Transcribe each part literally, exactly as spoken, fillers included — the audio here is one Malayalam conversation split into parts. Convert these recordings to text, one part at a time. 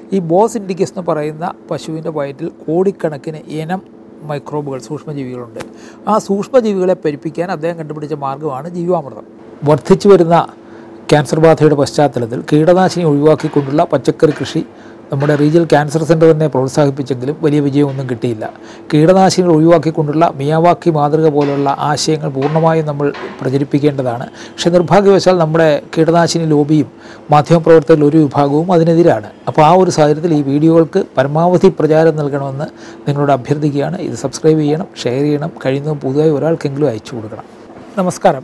ഈ ബോസ് ഇൻഡിക്കസ് എന്ന് പറയുന്ന പശുവിൻ്റെ വയറ്റിൽ കോടിക്കണക്കിന് ഇനം മൈക്രോബുകൾ സൂക്ഷ്മജീവികളുണ്ട്. ആ സൂക്ഷ്മജീവികളെ പെരുപ്പിക്കാൻ അദ്ദേഹം കണ്ടുപിടിച്ച മാർഗ്ഗമാണ് ജീവാമൃതം. വർദ്ധിച്ചു വരുന്ന ക്യാൻസർ ബാധയുടെ പശ്ചാത്തലത്തിൽ കീടനാശിനി ഒഴിവാക്കിക്കൊണ്ടുള്ള പച്ചക്കറി കൃഷി നമ്മുടെ റീജിയൽ ക്യാൻസർ സെൻ്റർ തന്നെ പ്രോത്സാഹിപ്പിച്ചെങ്കിലും വലിയ വിജയമൊന്നും കിട്ടിയില്ല. കീടനാശിനികൾ ഒഴിവാക്കിക്കൊണ്ടുള്ള മിയാവാക്കി മാതൃക പോലുള്ള ആശയങ്ങൾ പൂർണ്ണമായും നമ്മൾ പ്രചരിപ്പിക്കേണ്ടതാണ്. പക്ഷേ നിർഭാഗ്യവശാൽ നമ്മുടെ കീടനാശിനി ലോബിയും മാധ്യമപ്രവർത്തകരിൽ ഒരു വിഭാഗവും അതിനെതിരാണ്. അപ്പോൾ ആ ഒരു സാഹചര്യത്തിൽ ഈ വീഡിയോകൾക്ക് പരമാവധി പ്രചാരം നൽകണമെന്ന് നിങ്ങളോട് അഭ്യർത്ഥിക്കുകയാണ്. ഇത് സബ്സ്ക്രൈബ് ചെയ്യണം, ഷെയർ ചെയ്യണം, കഴിയുന്നതും പുതുതായി ഒരാൾക്കെങ്കിലും അയച്ചു കൊടുക്കണം. നമസ്കാരം.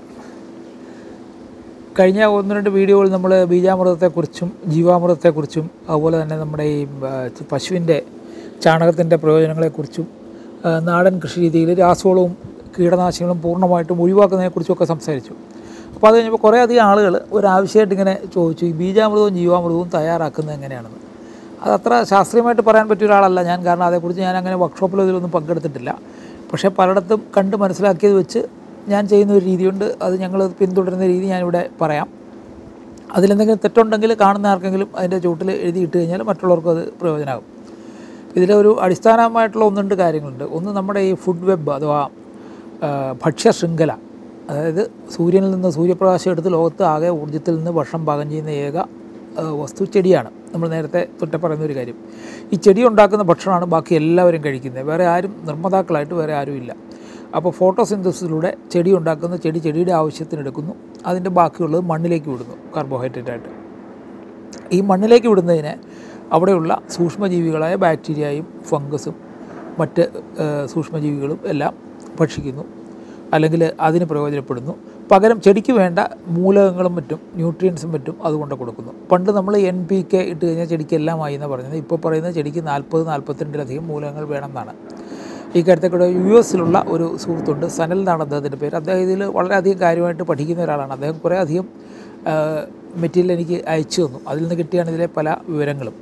കഴിഞ്ഞ ഒന്ന് രണ്ട് വീഡിയോകൾ നമ്മൾ ബീജാമൃതത്തെക്കുറിച്ചും ജീവാമൃതത്തെക്കുറിച്ചും അതുപോലെ തന്നെ നമ്മുടെ ഈ പശുവിൻ്റെ ചാണകത്തിൻ്റെ പ്രയോജനങ്ങളെക്കുറിച്ചും നാടൻ കൃഷി രീതിയിൽ രാസവളവും കീടനാശിനികളും പൂർണ്ണമായിട്ടും ഒഴിവാക്കുന്നതിനെക്കുറിച്ചൊക്കെ സംസാരിച്ചു. അപ്പോൾ അത് കഴിഞ്ഞപ്പോൾ കുറേ അധികം ആളുകൾ ഒരാവശ്യമായിട്ട് ഇങ്ങനെ ചോദിച്ചു, ഈ ബീജാമൃതവും ജീവാമൃതവും തയ്യാറാക്കുന്നത് എങ്ങനെയാണെന്ന്. അതത്ര ശാസ്ത്രീയമായിട്ട് പറയാൻ പറ്റിയ ഒരാളല്ല ഞാൻ, കാരണം അതേക്കുറിച്ച് ഞാൻ അങ്ങനെ വർക്ക്ഷോപ്പിലോ ഇതിലൊന്നും പങ്കെടുത്തിട്ടില്ല. പക്ഷേ പലയിടത്തും കണ്ട് മനസ്സിലാക്കിയത് വെച്ച് ഞാൻ ചെയ്യുന്ന ഒരു രീതിയുണ്ട്. അത് ഞങ്ങൾ പിന്തുടരുന്ന രീതി ഞാനിവിടെ പറയാം. അതിലെന്തെങ്കിലും തെറ്റുണ്ടെങ്കിൽ കാണുന്ന ആർക്കെങ്കിലും അതിൻ്റെ ചുവട്ടിൽ എഴുതിയിട്ട് കഴിഞ്ഞാൽ മറ്റുള്ളവർക്കും അത് പ്രയോജനമാകും. ഇതിലൊരു അടിസ്ഥാനമായിട്ടുള്ള ഒന്ന് രണ്ട് കാര്യങ്ങളുണ്ട്. ഒന്ന്, നമ്മുടെ ഈ ഫുഡ് വെബ് അഥവാ ഭക്ഷ്യ ശൃംഖല, അതായത് സൂര്യനിൽ നിന്ന് സൂര്യപ്രകാശം എടുത്ത് ലോകത്ത് ആകെ ഊർജ്ജത്തിൽ നിന്ന് ഭക്ഷണം പാകം ചെയ്യുന്ന ഏക വസ്തു ചെടിയാണ്. നമ്മൾ നേരത്തെ തൊട്ടേ പറയുന്ന ഒരു കാര്യം. ഈ ചെടി ഉണ്ടാക്കുന്ന ഭക്ഷണമാണ് ബാക്കി എല്ലാവരും കഴിക്കുന്നത്. വേറെ ആരും നിർമ്മാതാക്കളായിട്ട് വേറെ ആരുമില്ല. അപ്പോൾ ഫോട്ടോസിന്തസിസിലൂടെ ചെടി ഉണ്ടാക്കുന്ന ചെടി ചെടിയുടെ ആവശ്യത്തിന് എടുക്കുന്നു, അതിൻ്റെ ബാക്കിയുള്ളത് മണ്ണിലേക്ക് വിടുന്നു കാർബോഹൈഡ്രേറ്റായിട്ട്. ഈ മണ്ണിലേക്ക് വിടുന്നതിനെ അവിടെയുള്ള സൂക്ഷ്മജീവികളായ ബാക്ടീരിയയും ഫംഗസും മറ്റ് സൂക്ഷ്മജീവികളും എല്ലാം ഭക്ഷിക്കുന്നു, അല്ലെങ്കിൽ അതിന് പ്രയോജനപ്പെടുന്നു. പകരം ചെടിക്ക് വേണ്ട മൂലകങ്ങളും മറ്റും ന്യൂട്രിയൻസും മറ്റും അതുകൊണ്ട് കൊടുക്കുന്നു. പണ്ട് നമ്മൾ എൻ പി കെ ഇട്ട് കഴിഞ്ഞാൽ ചെടിക്ക് എല്ലാം ആയി എന്ന് പറയുന്നത്, ഇപ്പോൾ പറയുന്നത് ചെടിക്ക് നാൽപ്പത് നാൽപ്പത്തിരണ്ടിലധികം മൂലകങ്ങൾ വേണമെന്നാണ്. ഈ കാര്യത്തെ കൂടെ യു എസിലുള്ള ഒരു സുഹൃത്തുണ്ട്, സനൽ എന്നാണ് അദ്ദേഹത്തിൻ്റെ പേര്. അദ്ദേഹം ഇതിൽ വളരെയധികം കാര്യമായിട്ട് പഠിക്കുന്ന ഒരാളാണ്. അദ്ദേഹം കുറേ അധികം മെറ്റീരിയൽ എനിക്ക് അയച്ചു തന്നു. അതിൽ നിന്ന് കിട്ടിയാണ് ഇതിലെ പല വിവരങ്ങളും.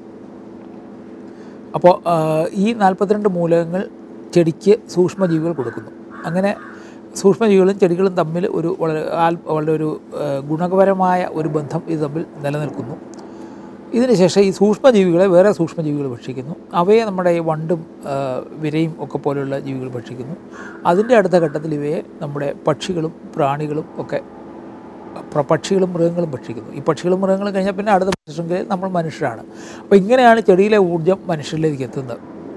അപ്പോൾ ഈ നാൽപ്പത്തിരണ്ട് മൂലകങ്ങൾ ചെടിക്ക് സൂക്ഷ്മജീവികൾ കൊടുക്കുന്നു. അങ്ങനെ സൂക്ഷ്മജീവികളും ചെടികളും തമ്മിൽ ഒരു വളരെ വളരെ ഒരു ഗുണപരമായ ഒരു ബന്ധം ഇത് തമ്മിൽ നിലനിൽക്കുന്നു. ഇതിനുശേഷം ഈ സൂക്ഷ്മജീവികളെ വേറെ സൂക്ഷ്മജീവികൾ ഭക്ഷിക്കുന്നു. അവയെ നമ്മുടെ ഈ വണ്ടും വിരയും ഒക്കെ പോലെയുള്ള ജീവികൾ ഭക്ഷിക്കുന്നു. അതിൻ്റെ അടുത്ത ഘട്ടത്തിൽ ഇവയെ നമ്മുടെ പക്ഷികളും പ്രാണികളും ഒക്കെ പക്ഷികളും മൃഗങ്ങളും ഭക്ഷിക്കുന്നു. ഈ പക്ഷികളും മൃഗങ്ങളും കഴിഞ്ഞാൽ പിന്നെ അടുത്ത ശൃംഖലയിൽ നമ്മൾ മനുഷ്യരാണ്. അപ്പോൾ ഇങ്ങനെയാണ് ചെടിയിലെ ഊർജ്ജം മനുഷ്യരിലേക്ക് എത്തുന്നത്.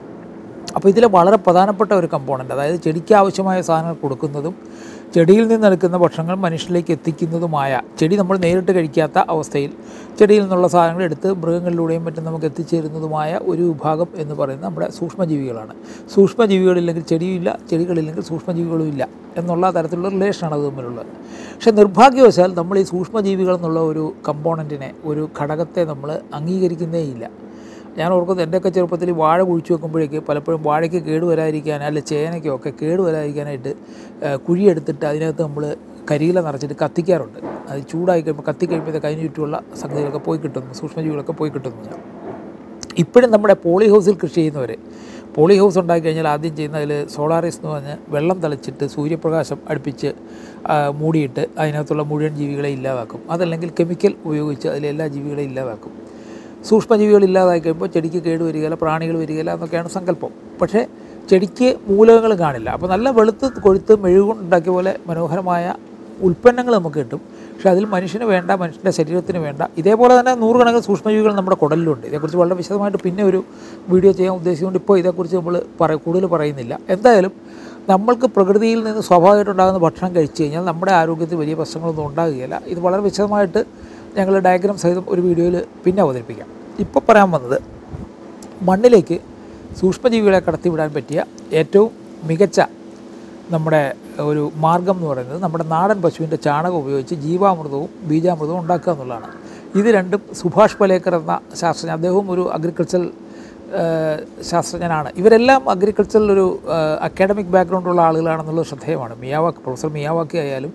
അപ്പോൾ ഇതിലെ വളരെ പ്രധാനപ്പെട്ട ഒരു കമ്പോണൻ്റ്, അതായത് ചെടിക്ക് ആവശ്യമായ സാധനങ്ങൾ കൊടുക്കുന്നതും ചെടിയിൽ നിന്നെടുക്കുന്ന ഭക്ഷണങ്ങൾ മനുഷ്യരിലേക്ക് എത്തിക്കുന്നതുമായ, ചെടി നമ്മൾ നേരിട്ട് കഴിക്കാത്ത അവസ്ഥയിൽ ചെടിയിൽ നിന്നുള്ള സാധനങ്ങൾ എടുത്ത് മൃഗങ്ങളിലൂടെയും മറ്റും നമുക്ക് എത്തിച്ചേരുന്നതുമായ ഒരു വിഭാഗം എന്ന് പറയുന്നത് നമ്മുടെ സൂക്ഷ്മജീവികളാണ്. സൂക്ഷ്മജീവികളില്ലെങ്കിൽ ചെടിയില്ല, ചെടികളില്ലെങ്കിൽ സൂക്ഷ്മജീവികളും ഇല്ല എന്നുള്ള തരത്തിലുള്ള റിലേഷനാണ് അത് തമ്മിലുള്ളത്. പക്ഷേ നിർഭാഗ്യവശാൽ നമ്മൾ ഈ സൂക്ഷ്മജീവികൾ എന്നുള്ള ഒരു കമ്പോണൻറ്റിനെ, ഒരു ഘടകത്തെ നമ്മൾ അംഗീകരിക്കുന്നേയില്ല. ഞാൻ ഓർക്കുന്നത് എൻ്റെയൊക്കെ ചെറുപ്പത്തിൽ വാഴ കുഴിച്ചു വെക്കുമ്പോഴേക്ക് പലപ്പോഴും വാഴയ്ക്ക് കേടുവരാതിരിക്കാൻ, അല്ലെ ചേനയ്ക്കോ ഒക്കെ കേടുവരാതിരിക്കാനായിട്ട് കുഴിയെടുത്തിട്ട് അതിനകത്ത് നമ്മൾ കരിയില നിറച്ചിട്ട് കത്തിക്കാറുണ്ട്. അത് ചൂടായി കഴിയുമ്പോൾ കത്തിക്കഴിയുമ്പോഴത്തേക്ക് അതിന് ചുറ്റുമുള്ള സംഗതികളൊക്കെ പോയി കിട്ടുന്നു, സൂക്ഷ്മജീവികളൊക്കെ പോയി കിട്ടുന്നു. ഇപ്പോഴും നമ്മുടെ പോളി ഹൗസിൽ കൃഷി ചെയ്യുന്നവർ പോളി ഹൗസ് ഉണ്ടാക്കി കഴിഞ്ഞാൽ ആദ്യം ചെയ്യുന്ന അതിൽ സോളാറിസ് എന്ന് പറഞ്ഞ് വെള്ളം തളിച്ചിട്ട് സൂര്യപ്രകാശം അടുപ്പിച്ച് മൂടിയിട്ട് അതിനകത്തുള്ള മുഴുവൻ ജീവികളെ ഇല്ലാതാക്കും. അതല്ലെങ്കിൽ കെമിക്കൽ ഉപയോഗിച്ച് അതിലെല്ലാ ജീവികളെയും ഇല്ലാതാക്കും. സൂക്ഷ്മജീവികൾ ഇല്ലാതായി കഴിയുമ്പോൾ ചെടിക്ക് കേട് വരികയില്ല, പ്രാണികൾ വരികയില്ല എന്നൊക്കെയാണ് സങ്കല്പം. പക്ഷേ ചെടിക്ക് മൂലകങ്ങൾ കാണില്ല. അപ്പോൾ നല്ല വെളുത്ത് കൊഴുത്ത് മെഴുകുണ്ടാക്കിയ പോലെ മനോഹരമായ ഉൽപ്പന്നങ്ങൾ നമുക്ക് കിട്ടും. പക്ഷേ അതിൽ മനുഷ്യന് വേണ്ട, മനുഷ്യൻ്റെ ശരീരത്തിന് വേണ്ട, ഇതേപോലെ തന്നെ നൂറുകണക്കിന് സൂക്ഷ്മജീവികൾ നമ്മുടെ കുടലിലുണ്ട്. ഇതേക്കുറിച്ച് വളരെ വിശദമായിട്ട് പിന്നെ ഒരു വീഡിയോ ചെയ്യാൻ ഉദ്ദേശിച്ചുകൊണ്ട് ഇപ്പോൾ ഇതേക്കുറിച്ച് നമ്മൾ പറ കൂടുതൽ പറയുന്നില്ല. എന്തായാലും നമ്മൾക്ക് പ്രകൃതിയിൽ നിന്ന് സ്വാഭാവികമായിട്ടുണ്ടാകുന്ന ഭക്ഷണം കഴിച്ചു കഴിഞ്ഞാൽ നമ്മുടെ ആരോഗ്യത്തിൽ വലിയ പ്രശ്നങ്ങളൊന്നും ഉണ്ടാകുകയില്ല. ഇത് വളരെ വിശദമായിട്ട് ഞങ്ങൾ ഡയഗ്രാം സഹിതം ഒരു വീഡിയോയിൽ പിന്നെ അവതരിപ്പിക്കാം. ഇപ്പോൾ പറയാൻ വന്നത്, മണ്ണിലേക്ക് സൂക്ഷ്മജീവികളെ കടത്തിവിടാൻ പറ്റിയ ഏറ്റവും മികച്ച നമ്മുടെ ഒരു മാർഗം എന്ന് പറയുന്നത് നമ്മുടെ നാടൻ പശുവിൻ്റെ ചാണകം ഉപയോഗിച്ച് ജീവാമൃതവും ബീജാമൃതവും ഉണ്ടാക്കുക എന്നുള്ളതാണ്. ഇത് രണ്ടും സുഭാഷ് പലേക്കർ എന്ന ശാസ്ത്രജ്ഞൻ, അദ്ദേഹവും ഒരു അഗ്രികൾച്ചർ ശാസ്ത്രജ്ഞനാണ്. ഇവരെല്ലാം അഗ്രികൾച്ചറിൽ ഒരു അക്കാഡമിക് ബാക്ക്ഗ്രൗണ്ടുള്ള ആളുകളാണെന്നുള്ളത് ശ്രദ്ധേയമാണ്. മിയാവാക്കി, പ്രൊഫസർ മിയാവാക്കി ആയാലും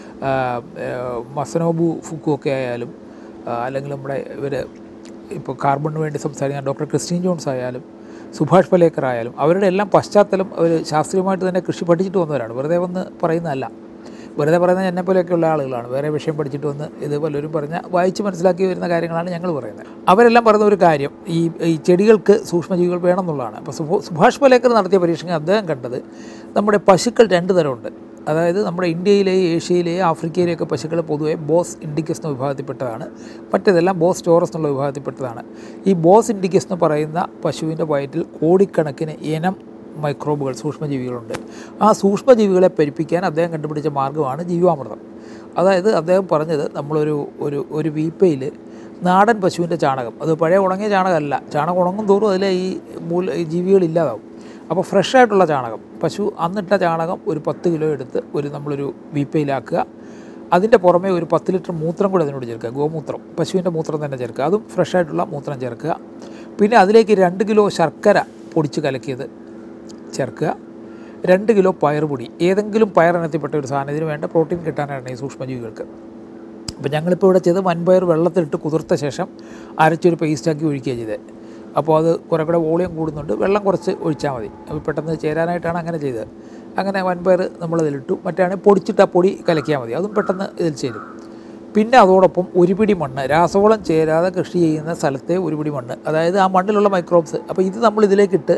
മസനോബു ഫുക്കു ഒക്കെ ആയാലും, അല്ലെങ്കിൽ നമ്മുടെ ഇവർ ഇപ്പോൾ കാർബണിന് വേണ്ടി സംസാരിക്കുന്ന ഡോക്ടർ ക്രിസ്റ്റീൻ ജോൺസ് ആയാലും സുഭാഷ് പലേക്കർ ആയാലും അവരുടെ എല്ലാം പശ്ചാത്തലം അവർ ശാസ്ത്രീയമായിട്ട് തന്നെ കൃഷി പഠിച്ചിട്ട് വന്നവരാണ്, വെറുതെ വന്ന് പറയുന്നതല്ല. വെറുതെ പറയുന്നത് എന്നെപ്പോലെയൊക്കെയുള്ള ആളുകളാണ്, വേറെ വിഷയം പഠിച്ചിട്ട് വന്ന് ഇത് പലരും പറഞ്ഞ വായിച്ച് മനസ്സിലാക്കി വരുന്ന കാര്യങ്ങളാണ് ഞങ്ങൾ പറയുന്നത്. അവരെല്ലാം പറയുന്ന ഒരു കാര്യം ഈ ഈ ചെടികൾക്ക് സൂക്ഷ്മജീവികൾ വേണമെന്നുള്ളതാണ്. അപ്പോൾ സുഭാഷ് പലേക്കർ നടത്തിയ പരീക്ഷണം അദ്ദേഹം കണ്ടത് നമ്മുടെ പശുക്കൾ രണ്ട് തരമുണ്ട്. അതായത് നമ്മുടെ ഇന്ത്യയിലെയും ഏഷ്യയിലെയും ആഫ്രിക്കയിലെയൊക്കെ പശുക്കൾ പൊതുവെ ബോസ് ഇൻഡിക്കസ് എന്ന വിഭാഗത്തിൽപ്പെട്ടതാണ്, മറ്റേതെല്ലാം ബോസ് ടോറസ് എന്നുള്ള വിഭാഗത്തിൽപ്പെട്ടതാണ്. ഈ ബോസ് ഇൻഡിക്കസ് എന്ന് പറയുന്ന പശുവിൻ്റെ വയറ്റിൽ കോടിക്കണക്കിന് ഇനം മൈക്രോബുകൾ സൂക്ഷ്മജീവികളുണ്ട്. ആ സൂക്ഷ്മജീവികളെ പെരുപ്പിക്കാൻ അദ്ദേഹം കണ്ടുപിടിച്ച മാർഗ്ഗമാണ് ജീവാമൃതം. അതായത് അദ്ദേഹം പറഞ്ഞത് നമ്മളൊരു ഒരു ഒരു വീപ്പയിൽ നാടൻ പശുവിൻ്റെ ചാണകം, അത് പഴയ ഉണങ്ങിയ ചാണകമല്ല, ചാണകം ഉണങ്ങും തോറും അതിലെ ഈ മൂല ജീവികളില്ലാതാവും. അപ്പോൾ ഫ്രഷായിട്ടുള്ള ചാണകം, പശു അന്നിട്ട ചാണകം ഒരു പത്ത് കിലോ എടുത്ത് ഒരു നമ്മളൊരു വീപ്പയിലാക്കുക. അതിൻ്റെ പുറമേ ഒരു പത്ത് ലിറ്റർ മൂത്രം കൂടെ അതിനോട് ചേർക്കുക, ഗോമൂത്രം, പശുവിൻ്റെ മൂത്രം തന്നെ ചേർക്കുക, അതും ഫ്രഷായിട്ടുള്ള മൂത്രം ചേർക്കുക. പിന്നെ അതിലേക്ക് രണ്ട് കിലോ ശർക്കര പൊടിച്ച് കലക്കിയത് ചേർക്കുക, രണ്ട് കിലോ പയറുപൊടി, ഏതെങ്കിലും പയറിനത്തിൽപ്പെട്ട ഒരു സാധനം, ഇതിന് വേണ്ട പ്രോട്ടീൻ കിട്ടാനാണ് ഈ സൂക്ഷ്മജീവികൾക്ക്. അപ്പോൾ ഞങ്ങളിപ്പോൾ ഇവിടെ ചെയ്ത് വൻപയർ വെള്ളത്തിലിട്ട് കുതിർത്ത ശേഷം അരച്ചൊരു പേസ്റ്റാക്കി ഒഴിക്കുക ചെയ്തത്. അപ്പോൾ അത് കുറേ കൂടെ വോളിയം കൂടുന്നുണ്ട്, വെള്ളം കുറച്ച് ഒഴിച്ചാൽ മതി, അപ്പോൾ പെട്ടെന്ന് ചേരാനായിട്ടാണ് അങ്ങനെ ചെയ്തത്. അങ്ങനെ വൻപയർ നമ്മളതിലിട്ടു, മറ്റാണെങ്കിൽ പൊടിച്ചിട്ട് ആ പൊടി കലക്കിയാൽ മതി, അതും പെട്ടെന്ന് ഇതിൽ ചേരും. പിന്നെ അതോടൊപ്പം ഒരു പിടി മണ്ണ്, രാസവളം ചേരാതെ കൃഷി ചെയ്യുന്ന സ്ഥലത്തെ ഒരു പിടി മണ്ണ്, അതായത് ആ മണ്ണിലുള്ള മൈക്രോബ്സ്. അപ്പോൾ ഇത് നമ്മൾ ഇതിലേക്കിട്ട്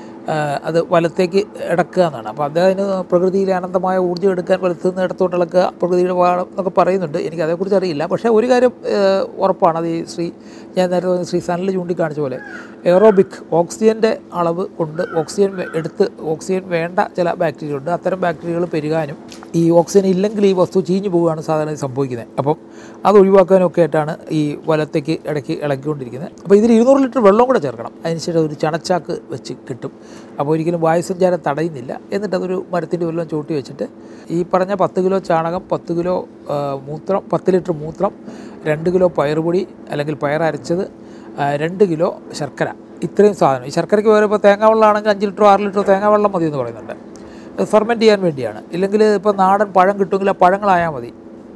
അത് വലത്തേക്ക് ഇടക്കുക എന്നാണ്. അപ്പോൾ അദ്ദേഹത്തിന് പ്രകൃതിയിലെ അനന്തമായ ഊർജ്ജം എടുക്കാൻ വലത്തു നിന്ന് ഇടത്തോട്ട് ഇളക്കുക, പ്രകൃതിയുടെ പാഠം എന്നൊക്കെ പറയുന്നുണ്ട്. എനിക്ക് അതേക്കുറിച്ച് അറിയില്ല. പക്ഷേ ഒരു കാര്യം ഉറപ്പാണ്, അത് ഈ ശ്രീ ഞാൻ നേരത്തെ ശ്രീ സനൽ ചൂണ്ടിക്കാണിച്ച പോലെ എയറോബിക് ഓക്സിജൻ്റെ അളവ് കൊണ്ട് ഓക്സിജൻ എടുത്ത് ഓക്സിജൻ വേണ്ട ചില ബാക്ടീരിയ ഉണ്ട്, അത്തരം ബാക്ടീരിയകൾ പെരുകാനും ഈ ഓക്സിജൻ ഇല്ലെങ്കിൽ ഈ വസ്തു ചീഞ്ഞു പോവുകയാണ് സാധാരണ സംഭവിക്കുന്നത്. അപ്പം അത് ഒഴിവാക്കാനൊക്കെ ആയിട്ടാണ് ഈ വലത്തേക്ക് ഇടയ്ക്ക് ഇളക്കിക്കൊണ്ടിരിക്കുന്നത്. അപ്പോൾ ഇതിൽ ഇരുന്നൂറ് ലിറ്റർ വെള്ളം കൂടെ ചേർക്കണം, അതിനുശേഷം ഒരു ചണച്ചാക്ക് വെച്ച് കിട്ടും. അപ്പോൾ ഒരിക്കലും വായുസഞ്ചാരം തടയുന്നില്ല. എന്നിട്ട് അതൊരു മരത്തിൻ്റെ വല്ലതും ചൂട്ടി വെച്ചിട്ട് ഈ പറഞ്ഞ പത്ത് കിലോ ചാണകം, പത്ത് കിലോ മൂത്രം, പത്ത് ലിറ്റർ മൂത്രം, രണ്ട് കിലോ പയറുപൊടി അല്ലെങ്കിൽ പയറരച്ചത്, രണ്ട് കിലോ ശർക്കര, ഇത്രയും സാധനം. ഈ ശർക്കരയ്ക്ക് പകരം ഇപ്പോൾ തേങ്ങാ വെള്ളമാണെങ്കിൽ അഞ്ച് ലിറ്ററോ ആറ് ലിറ്ററോ തേങ്ങാ വെള്ളം മതി എന്ന് പറയുന്നുണ്ട്, ഫെർമെൻറ്റ് ചെയ്യാൻ വേണ്ടിയാണ്. ഇല്ലെങ്കിൽ ഇപ്പോൾ നാടൻ പഴം കിട്ടുമെങ്കിൽ ആ പഴങ്ങളായാൽ മതി.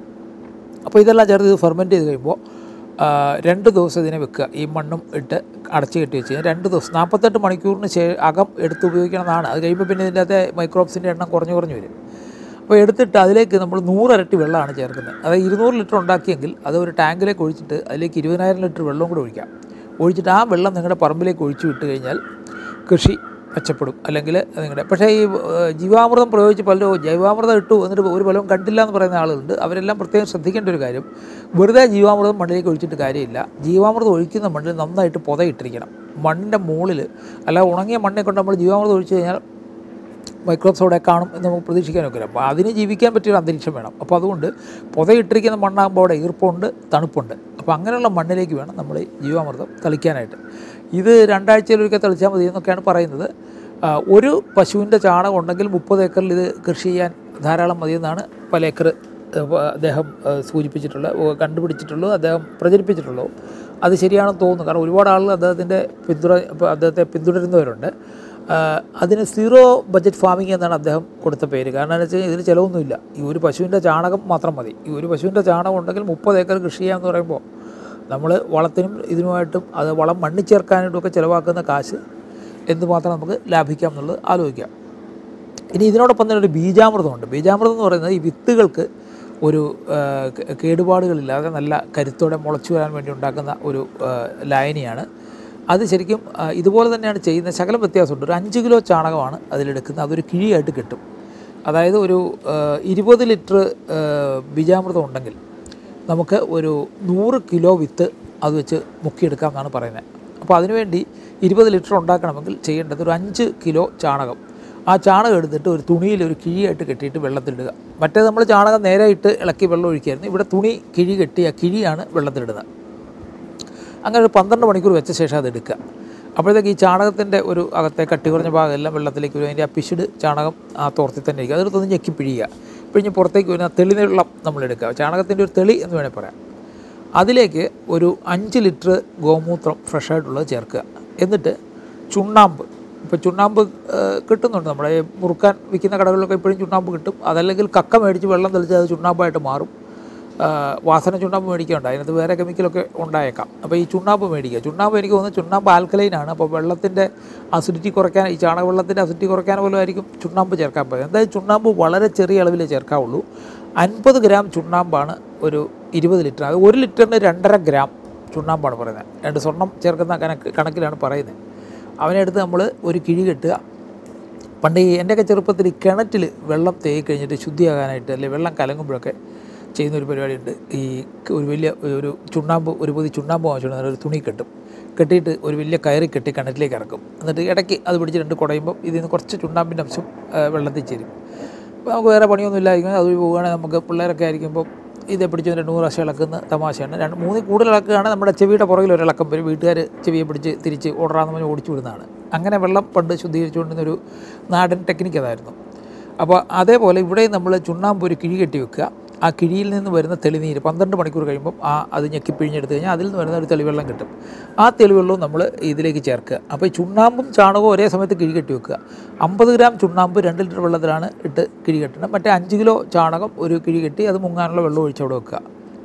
അപ്പോൾ ഇതെല്ലാം ചേർത്ത് ഇത് ഫെർമെൻറ്റ് ചെയ്ത് കഴിയുമ്പോൾ രണ്ട് ദിവസം ഇതിനെ വെക്കുക, ഈ മണ്ണും ഇട്ട് അടച്ച് കെട്ടി വെച്ച് കഴിഞ്ഞാൽ രണ്ട് ദിവസം നാൽപ്പത്തെട്ട് മണിക്കൂറിന് ശേ അകം എടുത്ത് ഉപയോഗിക്കണമെന്നാണ്. അത് കഴിയുമ്പോൾ പിന്നെ ഇതിൻ്റെ അകത്തെ മൈക്രോബ്സിൻ്റെ എണ്ണം കുറഞ്ഞു കുറഞ്ഞു വരും. അപ്പോൾ എടുത്തിട്ട് അതിലേക്ക് നമ്മൾ നൂറരട്ടി വെള്ളമാണ് ചേർക്കുന്നത്. അതായത് ഇരുന്നൂറ് ലിറ്റർ ഉണ്ടാക്കിയെങ്കിൽ അത് ഒരു ടാങ്കിലേക്ക് ഒഴിച്ചിട്ട് അതിലേക്ക് ഇരുപതിനായിരം ലിറ്റർ വെള്ളം കൂടെ ഒഴിക്കാം. ഒഴിച്ചിട്ട് ആ വെള്ളം നിങ്ങളുടെ പറമ്പിലേക്ക് ഒഴിച്ചു വിട്ട് കഴിഞ്ഞാൽ കൃഷി മെച്ചപ്പെടും. അല്ലെങ്കിൽ നിങ്ങളുടെ പക്ഷേ ഈ ജീവാമൃതം പ്രയോഗിച്ച് പലരും ജൈവാമൃതം ഇട്ടു എന്നിട്ട് ഒരു ഫലവും കണ്ടില്ല എന്ന് പറയുന്ന ആളുകളുണ്ട്. അവരെല്ലാം പ്രത്യേകം ശ്രദ്ധിക്കേണ്ട ഒരു കാര്യം, വെറുതെ ജീവാമൃതം മണ്ണിലേക്ക് ഒഴിച്ചിട്ട് കാര്യമില്ല. ജീവാമൃതം ഒഴിക്കുന്ന മണ്ണിൽ നന്നായിട്ട് പുതയിട്ടിരിക്കണം, മണ്ണിൻ്റെ മുകളിൽ. അല്ല ഉണങ്ങിയ മണ്ണെ കൊണ്ട് നമ്മൾ ജീവാമൃതം ഒഴിച്ചു കഴിഞ്ഞാൽ മൈക്രോബ്സ് അവിടെ കാണും എന്ന് നമുക്ക് പ്രതീക്ഷിക്കാനൊക്കെ. അപ്പോൾ അതിന് ജീവിക്കാൻ പറ്റിയൊരു അന്തരീക്ഷം വേണം. അപ്പോൾ അതുകൊണ്ട് പുതയിട്ടിരിക്കുന്ന മണ്ണാകുമ്പോൾ അവിടെ ഈർപ്പമുണ്ട്, തണുപ്പുണ്ട്. അപ്പോൾ അങ്ങനെയുള്ള മണ്ണിലേക്ക് വേണം നമ്മൾ ജീവാമൃതം തളിക്കാനായിട്ട്. ഇത് രണ്ടാഴ്ചയിലൊരിക്കൽ തളിച്ചാൽ മതി എന്നൊക്കെയാണ് പറയുന്നത്. ഒരു പശുവിൻ്റെ ചാണകം ഉണ്ടെങ്കിൽ മുപ്പത് ഏക്കറിൽ ഇത് കൃഷി ചെയ്യാൻ ധാരാളം മതിയെന്നാണ് പലേക്കർ അദ്ദേഹം സൂചിപ്പിച്ചിട്ടുള്ളത്, കണ്ടുപിടിച്ചിട്ടുള്ളൂ, അദ്ദേഹം പ്രചരിപ്പിച്ചിട്ടുള്ളൂ. അത് ശരിയാണെന്ന് തോന്നുന്നു. കാരണം ഒരുപാട് ആളുകൾ അദ്ദേഹത്തിൻ്റെ പിന്തുണ അദ്ദേഹത്തെ പിന്തുടരുന്നവരുണ്ട്. അതിന് സീറോ ബഡ്ജറ്റ് ഫാമിംഗ് എന്നാണ് അദ്ദേഹം കൊടുത്ത പേര്. കാരണം എന്ന് വെച്ച് കഴിഞ്ഞാൽ ഇതിന് ചിലവൊന്നുമില്ല, ഈ ഒരു പശുവിൻ്റെ ചാണകം മാത്രം മതി. ഈ ഒരു പശുവിൻ്റെ ചാണകം ഉണ്ടെങ്കിൽ മുപ്പത് ഏക്കർ കൃഷി ചെയ്യാമെന്ന് പറയുമ്പോൾ നമ്മൾ വളത്തിനും ഇതിനുമായിട്ടും അത് വളം മണ്ണിൽ ചേർക്കാനായിട്ടുമൊക്കെ ചിലവാക്കുന്ന കാശ് എന്തുമാത്രം നമുക്ക് ലാഭിക്കാം എന്നുള്ളത് ആലോചിക്കാം. ഇനി ഇതിനോടൊപ്പം തന്നെ ഒരു ബീജാമൃതമുണ്ട്. ബീജാമൃതം എന്ന് പറയുന്നത് ഈ വിത്തുകൾക്ക് ഒരു കേടുപാടുകളില്ലാതെ നല്ല കരുത്തോടെ മുളച്ചു വരാൻ വേണ്ടി ഉണ്ടാക്കുന്ന ഒരു ലായനിയാണ്. അത് ശരിക്കും ഇതുപോലെ തന്നെയാണ് ചെയ്യുന്നത്, ശകലം വ്യത്യാസമുണ്ട്. ഒരു അഞ്ച് കിലോ ചാണകമാണ് അതിലെടുക്കുന്നത്, അതൊരു കിഴിയായിട്ട് കിട്ടും. അതായത് ഒരു ഇരുപത് ലിറ്റർ ബീജാമൃതം ഉണ്ടെങ്കിൽ നമുക്ക് ഒരു നൂറ് കിലോ വിത്ത് അത് വെച്ച് മുക്കിയെടുക്കാം എന്നാണ് പറയുന്നത്. അപ്പോൾ അതിനുവേണ്ടി ഇരുപത് ലിറ്റർ ഉണ്ടാക്കണമെങ്കിൽ ചെയ്യേണ്ടത് ഒരു അഞ്ച് കിലോ ചാണകം, ആ ചാണകം എടുത്തിട്ട് ഒരു തുണിയിൽ ഒരു കിഴിയായിട്ട് കെട്ടിയിട്ട് വെള്ളത്തിലിടുക. മറ്റേ നമ്മൾ ചാണകം നേരെ ഇട്ട് ഇളക്കി വെള്ളം ഒഴിക്കുകയായിരുന്നു, ഇവിടെ തുണി കിഴി കെട്ടി ആ കിഴിയാണ് വെള്ളത്തിലിടുന്നത്. അങ്ങനെ ഒരു പന്ത്രണ്ട് മണിക്കൂർ വെച്ച ശേഷം അത് എടുക്കുക. അപ്പോഴത്തേക്ക് ഈ ചാണകത്തിൻ്റെ ഒരു അകത്തെ കട്ടി കുറഞ്ഞ ഭാഗം എല്ലാം വെള്ളത്തിലേക്ക് വരും. അതിൻ്റെ ആ പിശുട് ചാണകം ആ തോർത്തിൽ തന്നെ ഇരിക്കുക. അതെടുത്തൊന്ന് ഞെക്കി പിഴിയുക. പിഴിഞ്ഞ് പുറത്തേക്ക് വരുന്ന തെളിവെള്ളം നമ്മളെടുക്കുക, ചാണകത്തിൻ്റെ ഒരു തെളി എന്ന് വേണേൽ പറയാം. അതിലേക്ക് ഒരു അഞ്ച് ലിറ്റർ ഗോമൂത്രം ഫ്രഷായിട്ടുള്ളത് ചേർക്കുക. എന്നിട്ട് ചുണ്ണാമ്പ്, ഇപ്പോൾ ചുണ്ണാമ്പ് കിട്ടുന്നുണ്ട്, നമ്മുടെ മുറുക്കാൻ വിൽക്കുന്ന കടകളിലൊക്കെ ഇപ്പോഴും ചുണ്ണാമ്പ് കിട്ടും. അതല്ലെങ്കിൽ കക്ക മേടിച്ച് വെള്ളം തെളിച്ച് അത് ചുണ്ണാമ്പായിട്ട് മാറും. വാസന ചുണ്ണാമ്പ് മേടിക്കേണ്ട, അതിനകത്ത് വേറെ കെമിക്കലൊക്കെ ഉണ്ടായേക്കാം. അപ്പോൾ ഈ ചുണ്ണാമ്പ് മേടിക്കുക. ചുണ്ണാമ്പ് എനിക്ക് തോന്നുന്നു ചുണ്ണാമ്പ് ആൽക്കലൈനാണ്. അപ്പോൾ വെള്ളത്തിൻ്റെ അസിഡിറ്റി കുറയ്ക്കാൻ, ഈ ചാണകവെള്ളത്തിൻ്റെ അസിഡിറ്റി കുറയ്ക്കാൻ പോലും ആയിരിക്കും ചുണ്ണാമ്പ് ചേർക്കാൻ പോകുന്നത്. എന്തായാലും ചുണ്ണാമ്പ് വളരെ ചെറിയ അളവിലേ ചേർക്കാവുള്ളൂ. അൻപത് ഗ്രാം ചുണ്ണാമ്പാണ് ഒരു ഇരുപത് ലിറ്റർ. അത് ഒരു ലിറ്ററിന് രണ്ടര ഗ്രാം ചുണ്ണാമ്പാണ് പറയുന്നത്. രണ്ട് സ്വർണ്ണം ചേർക്കുന്ന കണക്ക് കണക്കിലാണ് പറയുന്നത്. അവനെടുത്ത് നമ്മൾ ഒരു കിഴി കെട്ടുക. പണ്ട് ഈ എൻ്റെയൊക്കെ ചെറുപ്പത്തിൽ ഈ കിണറ്റിൽ വെള്ളം തേയി കഴിഞ്ഞിട്ട് ശുദ്ധിയാകാനായിട്ട് അല്ലെങ്കിൽ വെള്ളം കലങ്ങുമ്പോഴൊക്കെ ചെയ്യുന്നൊരു പരിപാടിയുണ്ട്. ഈ ഒരു വലിയ ഒരു ചുണ്ണാമ്പ് ഒരു പൊതി ചുണ്ണാമ്പ് വാങ്ങിച്ചുകൊണ്ട് ഒരു തുണി കെട്ടും. കെട്ടിയിട്ട് ഒരു വലിയ കയറി കെട്ടി കിണറ്റിലേക്ക് ഇറക്കും. എന്നിട്ട് ഇടയ്ക്ക് അത് പിടിച്ച് രണ്ട് കുടയുമ്പോൾ ഇതിൽ നിന്ന് കുറച്ച് ചുണ്ണാമ്പിൻ്റെ അംശം വെള്ളത്തിൽ ചേരും. അപ്പോൾ നമുക്ക് വേറെ പണിയൊന്നും ഇല്ലായിരിക്കും. അത് പോവുകയാണെങ്കിൽ നമുക്ക് പിള്ളേരൊക്കെ ആയിരിക്കുമ്പോൾ ഇതേ പിടിച്ച് രണ്ട് മൂന്ന് പ്രാവശ്യം ഇളക്കുന്ന തമാശയാണ്. രണ്ട് മൂന്നിൽ കൂടുതൽ ഇളക്കുകയാണ് നമ്മുടെ ചെവിയുടെ പുറകിൽ ഒരു ഇളക്കം വരും. വീട്ടുകാർ ചെവിയെ പിടിച്ച് തിരിച്ച് ഓടാന്ന് പറഞ്ഞ് ഓടിച്ചു വിടുന്നതാണ്. അങ്ങനെ വെള്ളം പണ്ട് ശുദ്ധീകരിച്ചുകൊണ്ടിരുന്നൊരു നാടൻ ടെക്നിക്ക് അതായിരുന്നു. അപ്പോൾ അതേപോലെ ഇവിടെ നമ്മൾ ചുണ്ണാമ്പ് ഒരു കിഴി കെട്ടി വെക്കുക. ആ കിഴിയിൽ നിന്ന് വരുന്ന തെളിനീര് പന്ത്രണ്ട് മണിക്കൂർ കഴിയുമ്പം ആ അത് ഞെക്കി പിഴിഞ്ഞെടുത്ത് കഴിഞ്ഞാൽ അതിൽ നിന്ന് വരുന്ന ഒരു തെളിവെള്ളം കിട്ടും. ആ തെളിവെള്ളവും നമ്മൾ ഇതിലേക്ക് ചേർക്കുക. അപ്പോൾ ഈ ചുണ്ണാമ്പും ചാണകവും ഒരേ സമയത്ത് കിഴി കെട്ടി വെക്കുക. അമ്പത് ഗ്രാം ചുണ്ണാമ്പ് രണ്ട് ലിറ്റർ വെള്ളത്തിലാണ് ഇട്ട് കിഴി കെട്ടണം. മറ്റേ അഞ്ച് കിലോ ചാണകം ഒരു കിഴി കെട്ടി അത് മുങ്ങാനുള്ള വെള്ളം ഒഴിച്ചവിടെ വെക്കുക.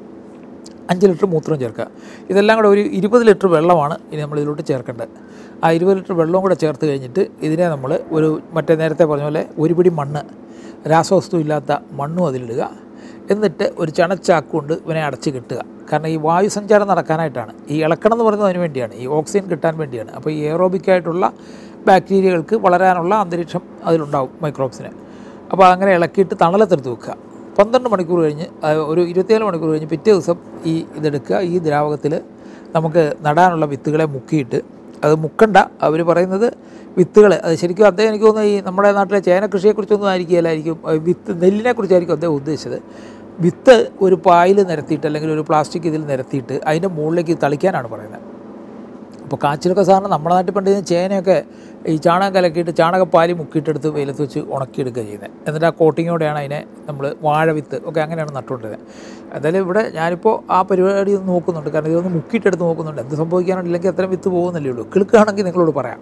അഞ്ച് ലിറ്റർ മൂത്രം ചേർക്കുക. ഇതെല്ലാം കൂടെ ഒരു ഇരുപത് ലിറ്റർ വെള്ളമാണ് ഇനി നമ്മൾ ഇതിലോട്ട് ചേർക്കേണ്ടത്. ആ ഇരുപത് ലിറ്റർ വെള്ളവും കൂടെ ചേർത്ത് കഴിഞ്ഞിട്ട് ഇതിനെ നമ്മൾ ഒരു മറ്റേ നേരത്തെ പറഞ്ഞ പോലെ ഒരു പിടി മണ്ണ്, രാസവസ്തു ഇല്ലാത്ത മണ്ണും അതിലിടുക. എന്നിട്ട് ഒരു ചണച്ചാക്ക് കൊണ്ട് ഇവനെ അടച്ച് കെട്ടുക. കാരണം ഈ വായുസഞ്ചാരം നടക്കാനായിട്ടാണ്. ഈ ഇളക്കണം എന്ന് പറയുന്നത് അതിന് വേണ്ടിയാണ്, ഈ ഓക്സിജൻ കിട്ടാൻ വേണ്ടിയാണ്. അപ്പോൾ ഈ എയറോബിക്കായിട്ടുള്ള ബാക്ടീരിയകൾക്ക് വളരാനുള്ള അന്തരീക്ഷം അതിലുണ്ടാവും, മൈക്രോബ്സിന്. അപ്പോൾ അങ്ങനെ ഇളക്കിയിട്ട് തണലത്തെടുത്ത് വെക്കുക. പന്ത്രണ്ട് മണിക്കൂർ കഴിഞ്ഞ് ഒരു ഇരുപത്തിയേഴ് മണിക്കൂർ കഴിഞ്ഞ് പിറ്റേ ദിവസം ഈ ഇതെടുക്കുക. ഈ ദ്രാവകത്തിൽ നമുക്ക് നടാനുള്ള വിത്തുകളെ മുക്കിയിട്ട്, അത് മുക്കണ്ട, അവർ പറയുന്നത് വിത്തുകൾ, അത് ശരിക്കും അദ്ദേഹം എനിക്ക് തോന്നുന്നു ഈ നമ്മുടെ നാട്ടിലെ ചേന കൃഷിയെക്കുറിച്ചൊന്നും ആയിരിക്കില്ലായിരിക്കും, വിത്ത് നെല്ലിനെക്കുറിച്ചായിരിക്കും അദ്ദേഹം ഉദ്ദേശിച്ചത്. വിത്ത് ഒരു പായിൽ നിരത്തിയിട്ട് അല്ലെങ്കിൽ ഒരു പ്ലാസ്റ്റിക് ഇതിൽ നിരത്തിയിട്ട് അതിൻ്റെ മുകളിലേക്ക് തളിക്കാനാണ് പറയുന്നത്. അപ്പോൾ കാച്ചിലൊക്കെ സാധാരണ നമ്മുടെ നാട്ടിൽ പണ്ട് ചേനയൊക്കെ ഈ ചാണകം കലക്കിയിട്ട് ചാണകപ്പാലി മുക്കിയിട്ടെടുത്ത് വെയിലത്ത് വെച്ച് ഉണക്കിയെടുക്കുക ചെയ്യുന്നത്. എന്നിട്ട് ആ കോട്ടിങ്ങോടെയാണ് അതിനെ നമ്മൾ വാഴവിത്ത് ഒക്കെ അങ്ങനെയാണ് നട്ടുകൊണ്ടിരുന്നത്. എന്തായാലും ഇവിടെ ഞാനിപ്പോൾ ആ പരിപാടി ഒന്ന് നോക്കുന്നുണ്ട്. കാരണം ഇതൊന്ന് മുക്കിയിട്ടെടുത്ത് നോക്കുന്നുണ്ട്. എന്ത് സംഭവിക്കാനുണ്ടെങ്കിൽ അത്രയും വിത്ത് പോകുന്നല്ലേ ഉള്ളൂ. കിളുക്കുകയാണെങ്കിൽ നിങ്ങളോട് പറയാം.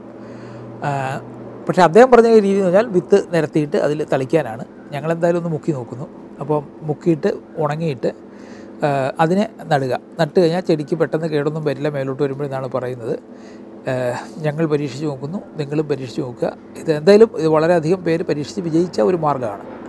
പക്ഷേ അദ്ദേഹം പറഞ്ഞ രീതി എന്ന് പറഞ്ഞാൽ വിത്ത് നിരത്തിയിട്ട് അതിൽ തളിക്കാനാണ്. ഞങ്ങളെന്തായാലും ഒന്ന് മുക്കി നോക്കുന്നു. അപ്പോൾ മുക്കിയിട്ട് ഉണങ്ങിയിട്ട് അതിനെ നടുക. നട്ട് കഴിഞ്ഞാൽ ചെടിക്ക് പെട്ടെന്ന് കേടൊന്നും വരില്ല, മേലോട്ട് വരുമ്പോഴെന്നാണ് പറയുന്നത്. ഞങ്ങൾ പരീക്ഷിച്ച് നോക്കുന്നു, നിങ്ങളും പരീക്ഷിച്ച് നോക്കുക. ഇത് എന്തായാലും ഇത് വളരെയധികം പേര് പരീക്ഷിച്ച് വിജയിച്ച ഒരു മാർഗ്ഗമാണ്.